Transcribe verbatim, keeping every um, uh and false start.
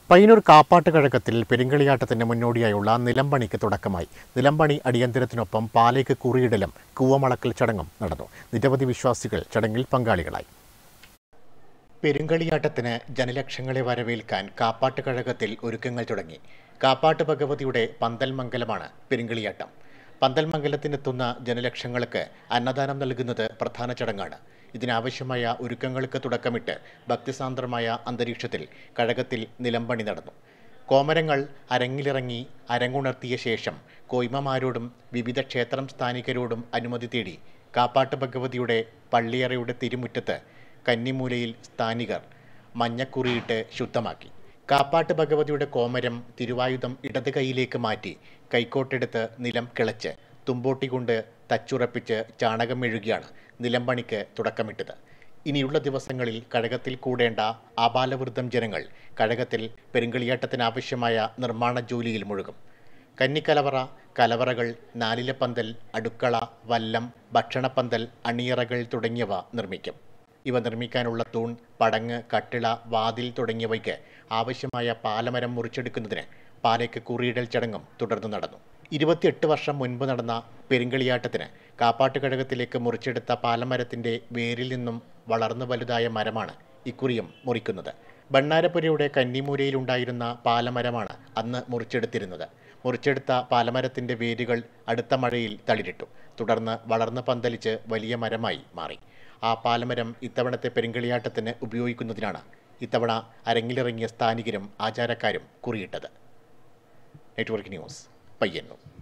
പയ്യന്നൂർ കാപ്പാട്ട് കഴകത്തിൽ പെരുങ്കളിയാട്ടത്തിന് മുന്നോടിയായുള്ള നിലംപണിക്ക് തുടക്കമായി. നിലംപണി അടിയന്തരത്തിനൊപ്പം പാലേക്ക് കുറിയിടലും കൂവമളക്കൽ ചടങ്ങും നടന്നു. നിരവധി വിശ്വാസികൾ ചടങ്ങിൽ പങ്കാളികളായി. പെരുങ്കളിയാട്ടത്തിന് ജനലക്ഷങ്ങളെ വരവേൽക്കാൻ കാപ്പാട്ട് കഴകത്തിൽ ഒരുക്കങ്ങൾ തുടങ്ങി. കാപ്പാട്ട് ഭഗവതിയുടെ പന്തൽമംഗലമാണ് പെരുങ്കളിയാട്ടം. പന്തൽമംഗലത്തിനെത്തുന്ന ജനലക്ഷങ്ങൾക്ക് അന്നദാനം നൽകുന്നത് പ്രധാന ചടങ്ങാണ്. ഇതിനാവശ്യമായ ഒരുക്കങ്ങൾക്ക് തുടക്കമിട്ട് ഭക്തിസാന്ദ്രമായ അന്തരീക്ഷത്തിൽ കഴകത്തിൽ നിലംപണി നടന്നു. കോമരങ്ങൾ അരങ്ങിലിറങ്ങി അരങ്ങുണർത്തിയ ശേഷം കോയ്മമാരോടും വിവിധ ക്ഷേത്രം സ്ഥാനികരോടും അനുമതി തേടി കാപ്പാട്ട് ഭഗവതിയുടെ പള്ളിയറയുടെ തിരുമുറ്റത്ത് കന്നിമൂലയിൽ സ്ഥാനികർ മഞ്ഞക്കുറിയിട്ട് ശുദ്ധമാക്കി. കാപ്പാട്ട് ഭഗവതിയുടെ കോമരം തിരുവായുധം ഇടത് കൈയിലേക്ക് മാറ്റി കൈക്കോട്ടെടുത്ത് നിലം കിളച്ച് തുമ്പോട്ടി കൊണ്ട് തച്ചുറപ്പിച്ച് ചാണകം മെഴുകിയാണ് നിലംപണിക്ക് തുടക്കമിട്ടത്. ഇനിയുള്ള ദിവസങ്ങളിൽ കഴകത്തിൽ കൂടേണ്ട ആബാലവൃദ്ധം ജനങ്ങൾ കഴകത്തിൽ പെരുങ്കളിയാട്ടത്തിനാവശ്യമായ നിർമ്മാണ ജോലിയിൽ മുഴുകും. കന്നിക്കലവറ, കലവറകൾ, നാലിലപ്പന്തൽ, അടുക്കള, വല്ലം, ഭക്ഷണപ്പന്തൽ, അണിയറകൾ തുടങ്ങിയവ നിർമ്മിക്കും. ഇവ നിർമ്മിക്കാനുള്ള തൂൺ, പടങ്ങ്, കട്ടിള, വാതിൽ തുടങ്ങിയവയ്ക്ക് ആവശ്യമായ പാലമരം മുറിച്ചെടുക്കുന്നതിന് പാലേക്ക് കുറിയിടൽ ചടങ്ങും തുടർന്ന് നടന്നു. ഇരുപത്തിയെട്ട് വർഷം മുൻപ് നടന്ന പെരുങ്കളിയാട്ടത്തിന് കാപ്പാട്ട് കഴകത്തിലേക്ക് മുറിച്ചെടുത്ത പാലമരത്തിന്റെ വേരിൽ നിന്നും വളർന്നു വലുതായ മരമാണ് ഇക്കുറിയും മുറിക്കുന്നത്. ബണ്ണാരപ്പുരയുടെ കന്നിമൂലയിലുണ്ടായിരുന്ന പാലമരമാണ് അന്ന് മുറിച്ചെടുത്തിരുന്നത്. മുറിച്ചെടുത്ത പാലമരത്തിന്റെ വേരുകൾ അടുത്ത മഴയിൽ തളിരിട്ടു. തുടർന്ന് വളർന്ന് പന്തലിച്ച് വലിയ മരമായി മാറി. ആ പാലമരം ഇത്തവണത്തെ പെരുങ്കളിയാട്ടത്തിന് ഉപയോഗിക്കുന്നതിനാണ് ഇത്തവണ അരങ്ങിലിറങ്ങിയ സ്ഥാനികരും ആചാരക്കാരും കുറിയിട്ടത്. Network news, Payyanur.